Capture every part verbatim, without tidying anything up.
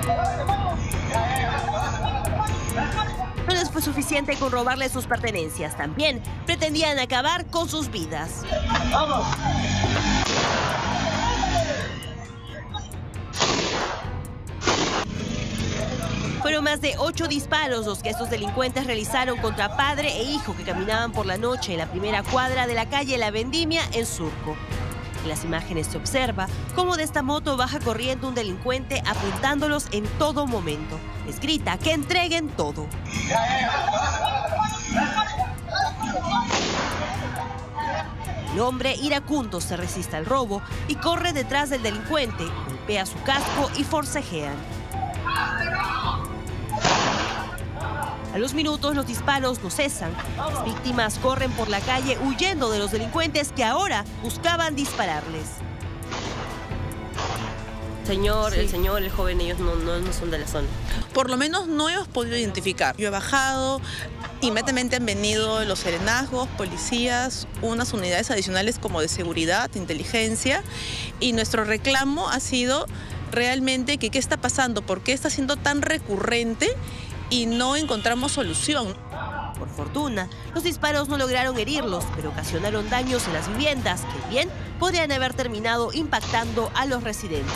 No les fue suficiente con robarle sus pertenencias, también pretendían acabar con sus vidas. ¡Vamos! Fueron más de ocho disparos los que estos delincuentes realizaron contra padre e hijo que caminaban por la noche en la primera cuadra de la calle La Vendimia en Surco. En las imágenes se observa cómo de esta moto baja corriendo un delincuente apuntándolos en todo momento. Les grita que entreguen todo. El hombre iracundo se resiste al robo y corre detrás del delincuente, golpea su casco y forcejean. A los minutos los disparos no cesan. Las víctimas corren por la calle huyendo de los delincuentes que ahora buscaban dispararles. Señor, Sí. el señor, el joven, ellos no, no, no son de la zona. Por lo menos no hemos podido identificar. Yo he bajado, inmediatamente han venido los serenazgos, policías, unas unidades adicionales como de seguridad, inteligencia, y nuestro reclamo ha sido realmente que qué está pasando, por qué está siendo tan recurrente y no encontramos solución. Por fortuna, los disparos no lograron herirlos, pero ocasionaron daños en las viviendas que bien podrían haber terminado impactando a los residentes.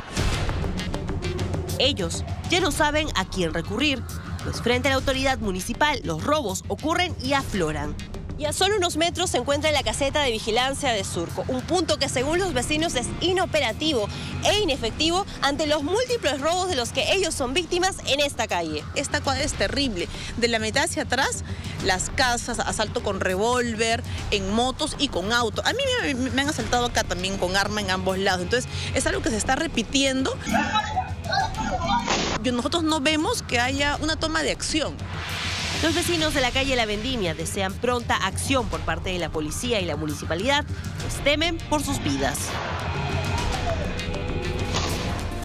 Ellos ya no saben a quién recurrir, pues frente a la autoridad municipal los robos ocurren y afloran. Y a solo unos metros se encuentra la caseta de vigilancia de Surco, un punto que según los vecinos es inoperativo e inefectivo ante los múltiples robos de los que ellos son víctimas en esta calle. Esta cuadra es terrible. De la mitad hacia atrás, las casas, asalto con revólver, en motos y con auto. A mí me, me han asaltado acá también con arma en ambos lados. Entonces, es algo que se está repitiendo. Nosotros no vemos que haya una toma de acción. Los vecinos de la calle La Vendimia desean pronta acción por parte de la policía y la municipalidad, pues temen por sus vidas.